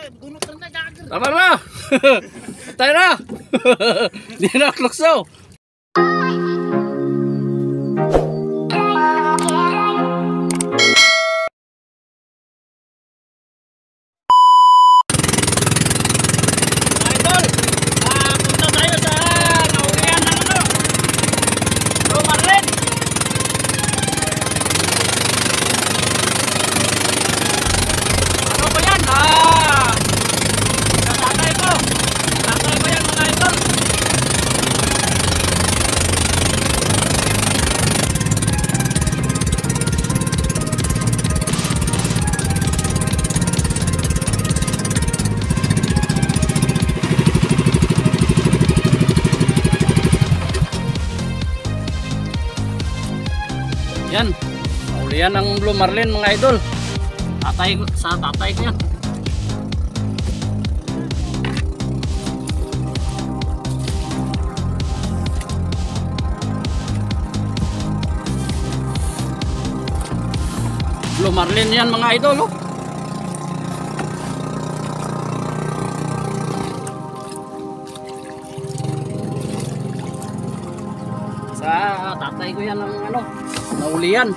Tama na! Tayo na! Di na klukso! Yan, ulian ng Blue Marlin mga idol. Sa tatay ko yan. Blue Marlin yan mga idol. Oh. Sa tatay ko yan ng naulian.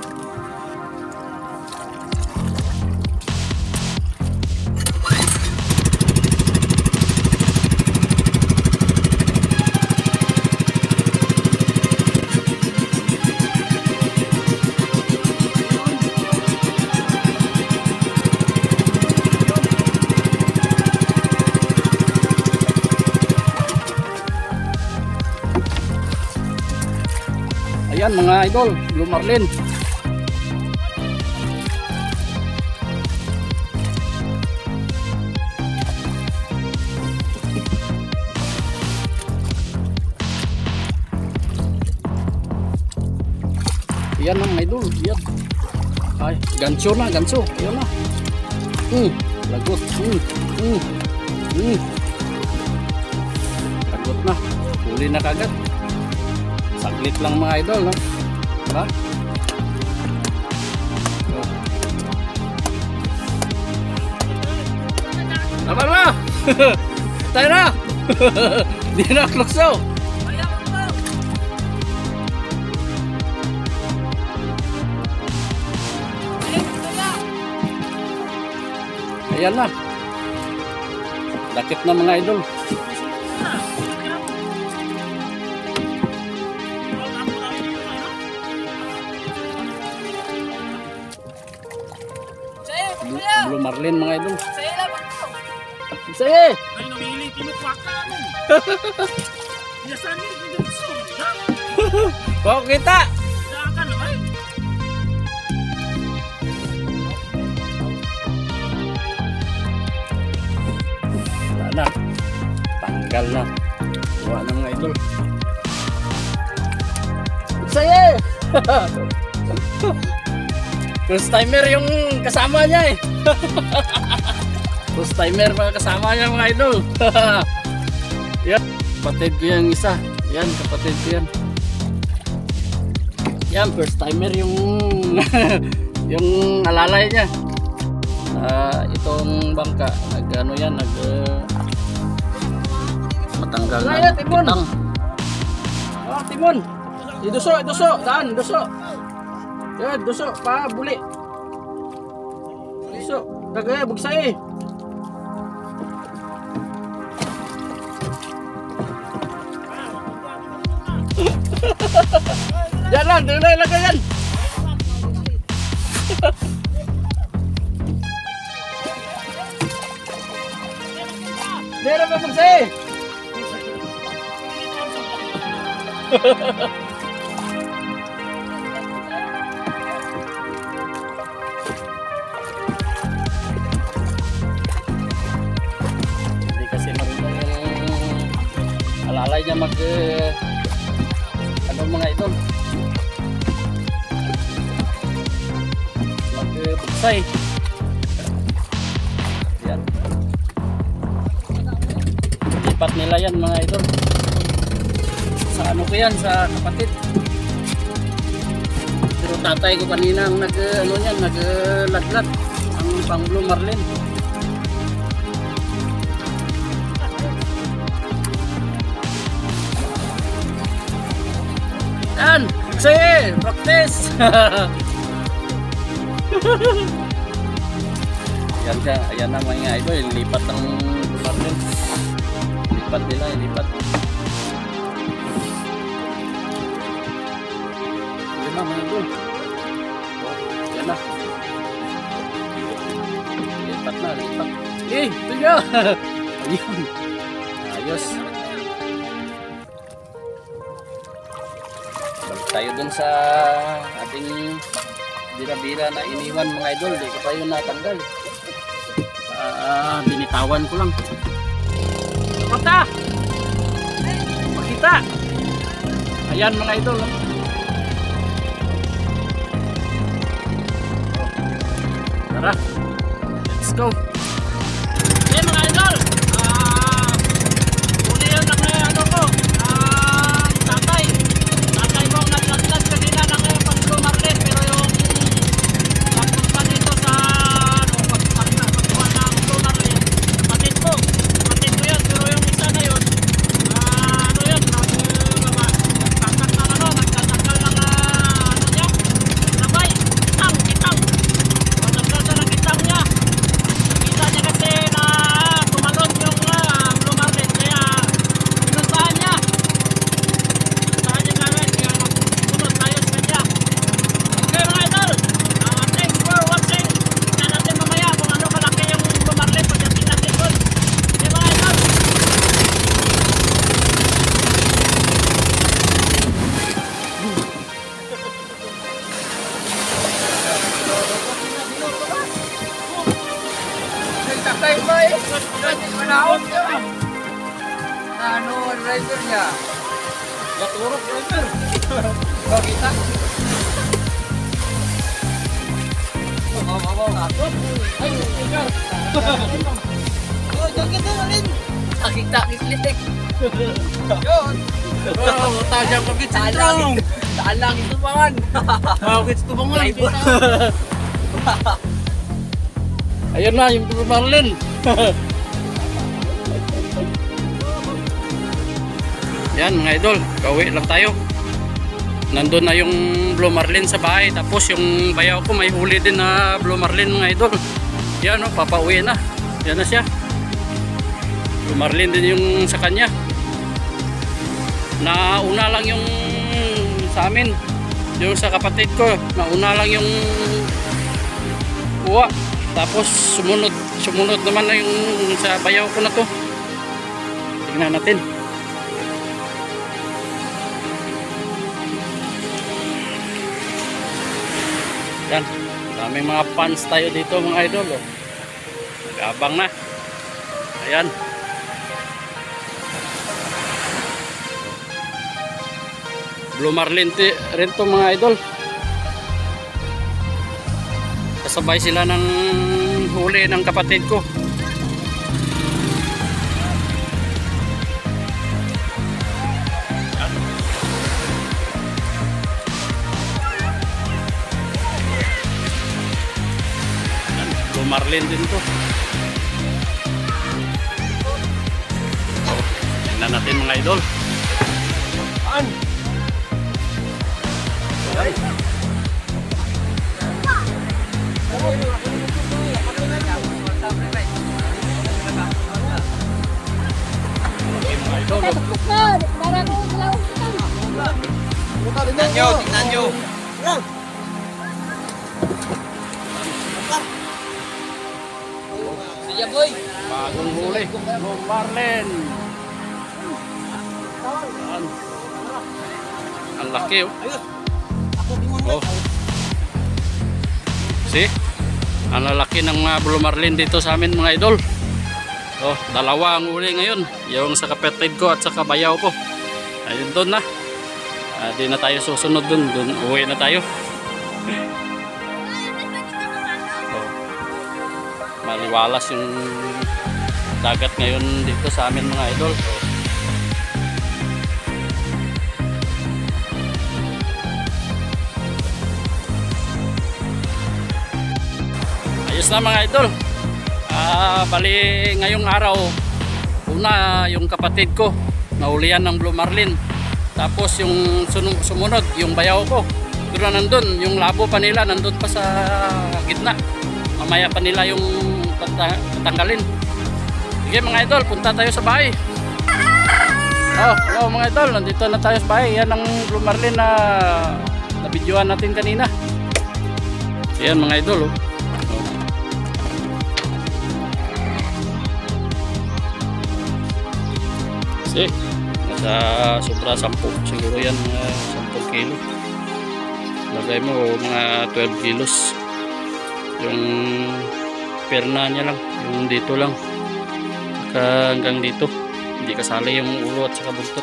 Ayan mga idol, Blue Marlin. Ayan mga idol, yan. Ay, ganso na, ganso. Ayan na. Lagot. Lagot na. Huli na kagad. Saglit lang mga idol, no? Diba? Tama na! Tayo na! Di na klukso! Ayan na. Dakit na mga idol. Blue Marlin mga idol. Saya lang ako. Sige. Ay namili kinukwaka mo. Biasan ni gusto. Kok kita. Dakan ay. Wala na. Tanggal na. Wala na mga idol. Sige. First timer yung kasama niya eh. First timer mga kasama niya mga idol. Yan, kapatid ko yung isa. Yan, kapatid ko yan. Yan, first timer yung yung alalay niya. Itong bangka, nag-ano yan, matanggal na pitang. Oh, timon. Iduso, daan, duso. Yan, duso, pa, buli. Duso, kagaya, bugsay. Yan lang, doon na ilagay yan. Meron pa bugsay. Alalay niya ano mga idol, magbuksay. Yan, lipat nila yan mga idol. Sa ano ko yan, sa kapatid. Pero tatay ko kanina ang naglaglat ang pang Blue Marlin. Sige, practice. Ayan siya, ayan na mga idol, lipat ng marlin. Lipat nila, lipat. Ayan na mga idol. Ayan na. Lipat na, lipat. Ito niya. Ayun. Ayos. Balik tayo dun sa ating bira-bira na iniwan mga idol. Di ko pa yun natanggal. Binitawan ko lang. Mata! Makita! Ayan mga idol. Tara. Let's go. Okay mga idol. Uli yun ang ano ko. Tatay. Tatay mo ang naglaglag kanina ng pang-blue marlin. Pero yung pagpunta dito sa pagkuha ng blue marlin. Patid ko. Patid ko yun. Pero yung isa na yun. Ano yun? Nagkakal ng ano. Nagkakal ng ano niya. Labay. Kitang. Kitang. Nagkakal sa ng kitang niya. Nakita niya kasi na tumalon yung blue marlin. Kaya pinuntahan niya. Pinuntahan niya namin. Kaya magpunod tayo sa kanya. Okay mga idol. Thanks for watching. Tingnan natin mamaya kung ano kalaki yung blue marlin pagdating natin doon. Okay mga idol. Tatay ba eh? Manahon ka. Ano ang driver niya? Naturok driver. Bakita? Mabaw ako. Ay, ikaw. Oh, joget na rin. Takik-takik litik. Yun. Oh, tajam pagit sa trong. Saan lang ito pangan? Pagit sa tubangan. Driver. Ayun na yung blue marlin. Yan mga idol, kauwi lang tayo. Nandun na yung blue marlin sa bahay. Tapos yung bayaw ko may huli din na blue marlin mga idol. Yan o, papauwi na. Yan na siya. Blue marlin din yung sa kanya. Nauna lang yung sa amin. Yung sa kapatid ko, nauna lang yung kuha. Tapos sumunod naman na yung sa bayaw ko na to. Tingnan natin. Yan, daming mga fans tayo dito mga idol. Oh. Nag-abang na. Ayan. Blue marlin rin to mga idol. Kasabay sila ng huli ng kapatid ko. Blue marlin din to. Tingnan natin mga idol. Ayan. Tingnan nyo, tingnan nyo. Sige boy. Bagong huli. Blue marlin. Ayan. Ang laki oh. Oh. See? Ang lalaki ng blue marlin dito sa amin mga idol. Oh, dalawa ang huli ngayon. Yung sa kapatid ko at sa kabayaw ko. Ayun doon na. Di na tayo susunod doon. Doon uwi na tayo. Oh. Maliwalas yung dagat ngayon dito sa amin mga idol. Oh. Ayos na mga idol. Bali ngayong araw una yung kapatid ko naulian ng blue marlin. Tapos yung sumunod, yung bayaw ko, doon na nandun, yung labo pa nila nandun pa sa gitna. Mamaya pa nila yung tatanggalin. Sige mga idol, punta tayo sa bahay. Hello mga idol, nandito na tayo sa bahay. Yan ang Blue Marlin na nabidyoan natin kanina. Yan mga idol. Kasi nasa sobra 10 siguro yan, 10 kilo. Lagay mo mga 12 kilos yung perna niya lang, yung dito lang hanggang dito, hindi kasali yung ulo at saka buntot.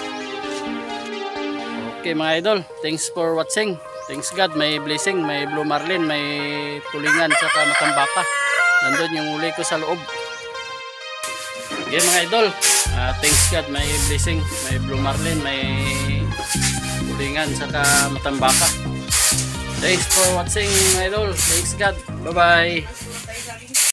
Okay mga idol, thanks for watching. Thanks God, may blessing, may Blue Marlin, may tulingan saka matambaka. Nandun yung uli ko sa loob. Okay mga idol, thanks God, may blessing, may Blue Marlin, may tulingan saka matambaka. Thanks for watching mga idol. Thanks God. Bye bye.